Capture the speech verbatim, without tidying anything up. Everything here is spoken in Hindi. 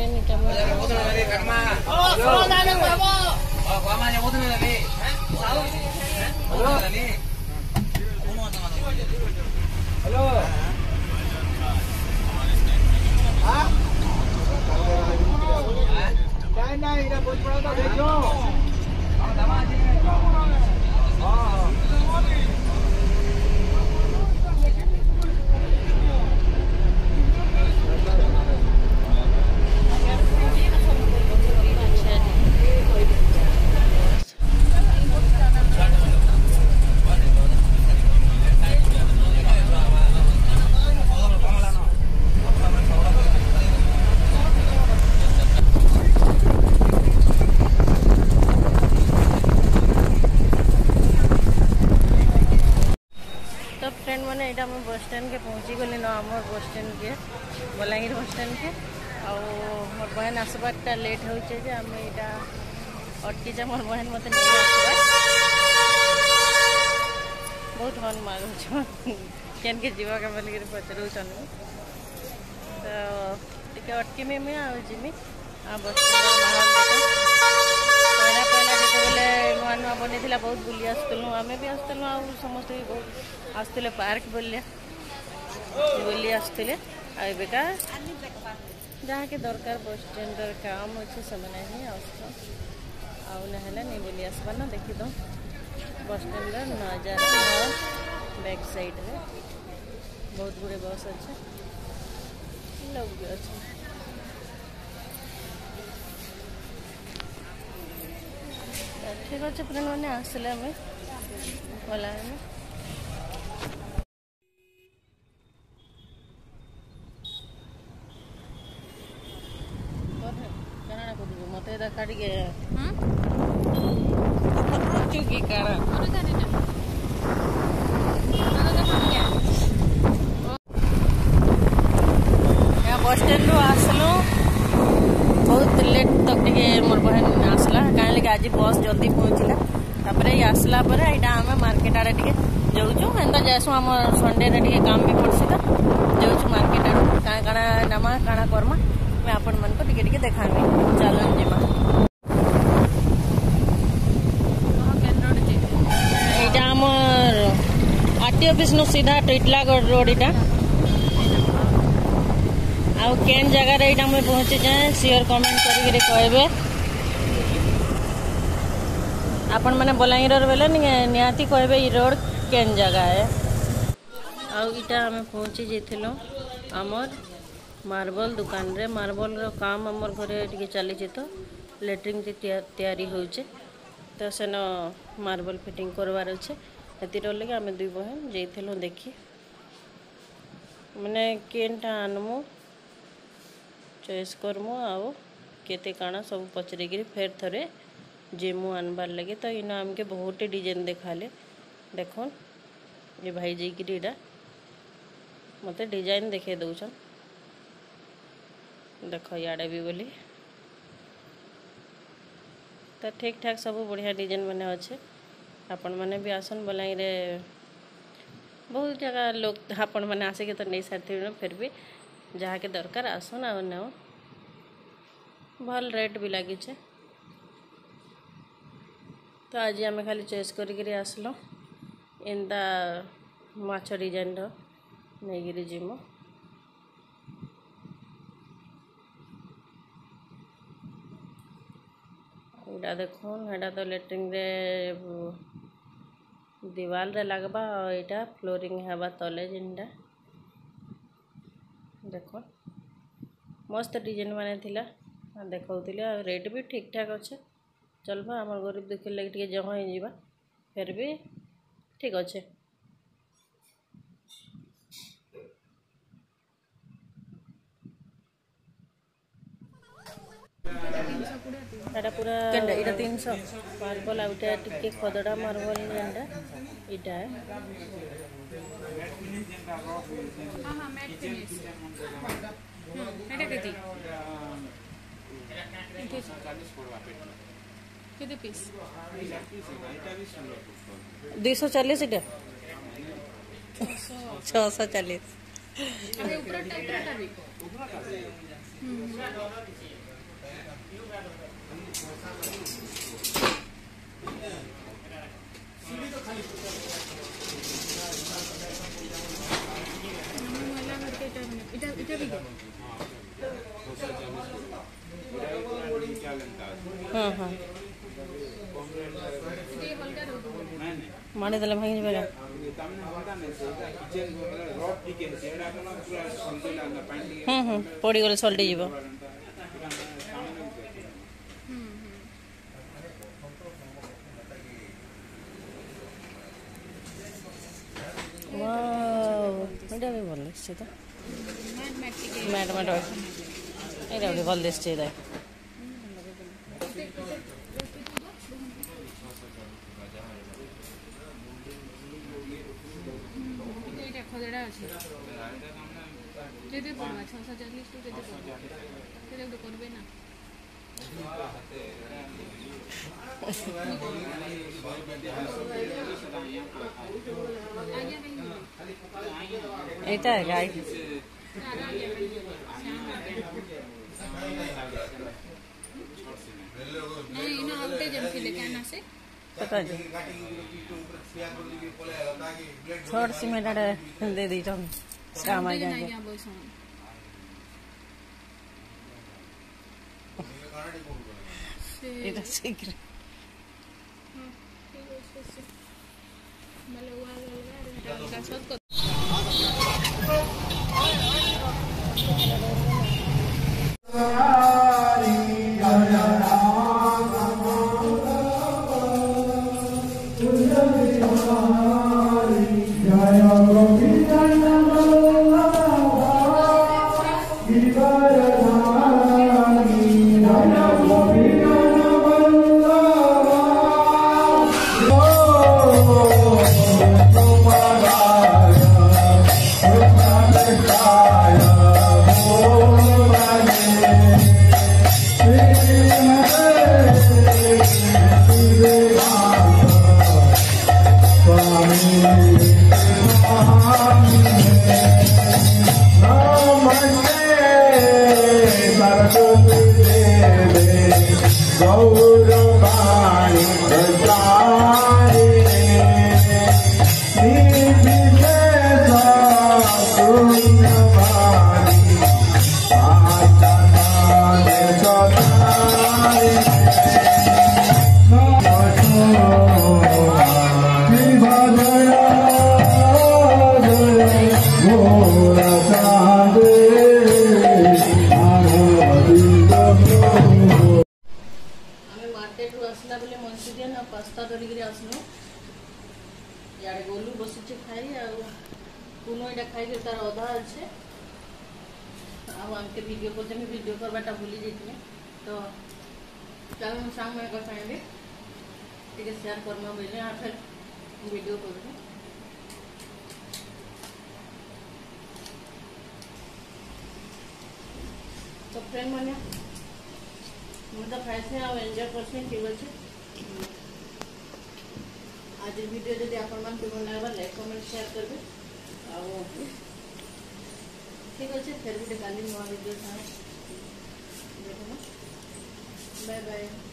ट्रेन इटा हेलो हां नहीं नहीं इधर बहुत बड़ा था देखो हां दमा जी हां फ्रेंड मैंने यहाँ आम बस स्टैंड के पहुँची गली न आम बस स्टैंड के बलांगीर बस स्टैंड के आर बहन आसबार लेट हो आम यहाँ अटकी मोर बहन मत नहीं आसबार बहुत हन मारूँ केन के जीवा के बोल पचर तो टे अटकी में आमी आ बस स्टैंड माहौल देख पहला पहला जो नुआ नुआ बनी बहुत बुली आसलु आम भी आसलु आ समस्त भी बहुत आसते पार्क बोलिया बुली आसते आबेका जहाँ के दरकार बस स्टैंड काम अच्छे से ही आसन आना नहीं बुली आसबार ना देखी दो बस स्टैंड नजारा बैक साइड रे बहुत गुड़े बस अच्छे लोग भी अच्छे ठीक अच्छे फ्रेंड मैंने आसले आम गला मत देखा टे चुकी काड़ा बस स्टैंड आसलु बहुत लेट तक टे मोर बहन आसला कहीं लगे आज बस जल्दी पहुँचला तापर ये आसला पर यहाँ आम मार्केट आड़े टे जाऊँ एंता जासु आम संडे टे काम भी पड़सी तो जाऊँ मार्केट आड़ क्या काଣା नामा काଣା करमा मैं आपण मन को टिके टिके देखामी चलन जीमा यहाँ आमर आरटी ऑफिस नु सीधा टिटलागढ़ रोड इटा आउ केन जगह यहाँ मुझे पहुँची जाए सियोर कमेंट करके कहबे आपण मैंने बलांगीर बेले निहाती कहबे ई रोड केन जगह है आउ इटा आम पहुँची जाइलु आमर मार्बल दुकान रे मार्बल रो काम आमर घरे टिके चली तो लेट्रिंग तैयारी होचे तो सेन मार्बल फिटिंग करवार अच्छे हेतिर लगे आम दुई बहन जाइलु देखी मैंने केनटा आनमु चॉइस करमु आउ केते काଣା सब पचरेगिरी फेर थरे जेमु आनबार लगे तो इन आमके बहुत डिजाइन देखाले देखन ये भाई जाइकिरी इटा मते डिजाइन देखे दउछन देख याडे भी बोली तो ठीक ठाक सब बढ़िया डिजाइन मैंने अच्छे आपण मैंने भी आसन बलांगीर बहुत जगह लोग आपण मैंने आसिक तो नहीं सारी फिर भी जहाँ के दरकार आसन आ न भल रेट भी लगी तो आज आम खाली चॉइस करी आसलो एंता माछ डिजाइन नहीं जीमु इटा देखुन हेटा तो लेट्रिंग रे दीवाल रे लगबा यहाँ फ्लोरिंग हेबा तले जिनटा देख मस्त डिजाइन माने थिला देखौतिले रेट भी ठीक ठाक अच्छे चलबा आम गरीब दुखी लगे टे जहाँ ही जावा फिर भी ठीक अच्छे एटा पूरा एटा तीन सौ मार्बल आउटा टिके खदड़ा मार्बल एंटा इटा हां हां मैट फिनिश एटा केती केते पीस दो सौ चालीस इटा छह सौ चालीस अरे ऊपर टाइट भी हाँ हाँ माने देले भांगी जबेगा हम्म हम्म पड़ी गले सल्टी जीव वाओ एटा भी भल दिसছে তো मैट मैट एटा भी भल दिसছে এটা ଖଦଡ଼ା ଅଛି କେତେ ପଡ଼ବା ଛଅଶହ ଚାଳିଶ ଟୁ କେତେ ପଡ଼ବା କେତେ ଗୋଟେ କରିବେ ନା ଏଇଟା ଗାଈ ନାଇଁ ଇନ ଆଉଟେ ଯେମିତି ଲେଖାନ ଆସେ पता है छोट सीमेंट दे दी तो काम आ जाएंगे এটা সিক্রেট মানে ওয়া গলগা এটা সব पास्ता धरिक आसलु इे गोलू बसी खाई आनो यहाँ खाई तार अधा अच्छे आमके वीडियो करते वीडियो करवाटा भूली जाइए तो चल सांग मैं सागे टे सेयार करमा बोले हाँ फिर वीडियो कर तो फ्रेंड मैंने मुझे तो खाई एंजॉय कर ठीक अच्छे आज वीडियो जब आपण मान भल लगा लाइक कमेंट शेयर करेंगे ठीक अच्छे फिर गोटे काली नुआ वीडियो था देखो बाय बाय।